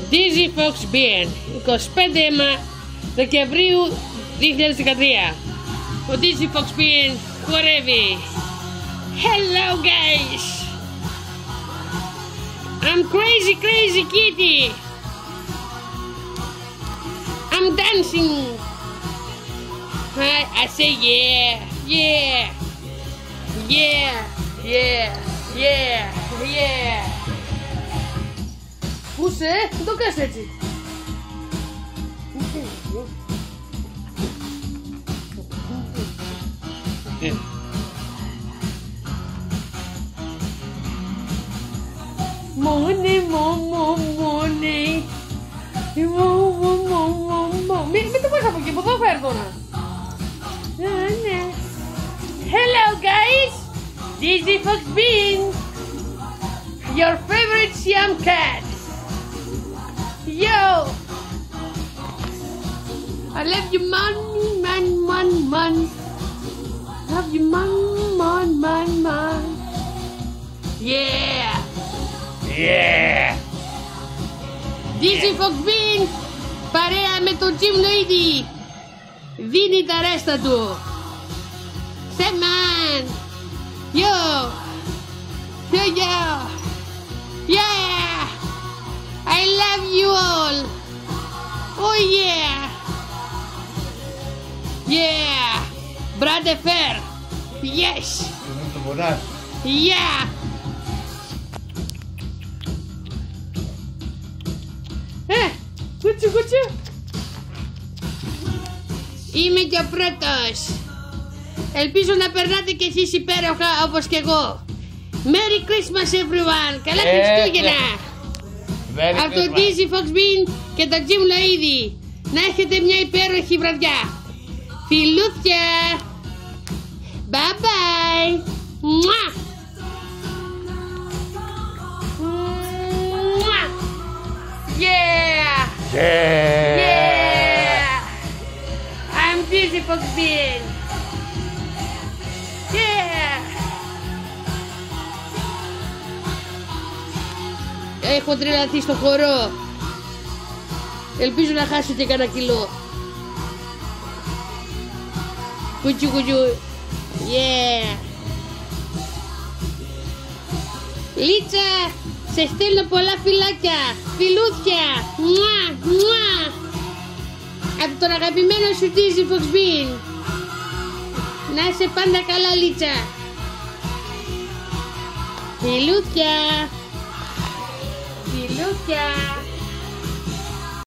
Dizzy Fox Bean, 25 Δεκεμβρίου 2013. Ο Dizzy Fox Bean χορεύει. Hello guys! I'm crazy kitty! I'm dancing! I say yeah! Πού είσαι, δεν το κάνεις έτσι. Μην το πας από εκεί, από εδώ φέρ τώρα. Hello guys, Dizzy Fox Bean, your favorite Siam cat. Yo, I love you man. Love you man. Yeah. Dizzy Fox Bean, παρέα με τον Jim Lloyd, δίνει τα ρέστα του. Say man. Yo. Yeah. I love you all. Oh yeah. Brother fair. Yes. Yeah. Κουτσου. Είμαι και ο πρώτος. Ελπίζω να περνάτε κι εσείς υπέροχα όπως και εγώ. Merry Christmas everyone. Καλά Χριστούγεννα. Από τον Dizzy Fox Bean και τον Jim Lloyd. Να έχετε μια υπέροχη βραδιά. Φιλούθια. Bye bye. Μουα. Yeah. I'm Dizzy Fox Bean. Yeah. Έχω τρελαθεί στο χορό. Ελπίζω να χάσω και κανένα κιλό. Κουτσου. Yeah. Λίτσα, σε στέλνω πολλά φιλάκια. Φιλούθια. Μουα. Από τον αγαπημένο σου Dizzy Fox Bean. Να είσαι πάντα καλά Λίτσα. Φιλούθια.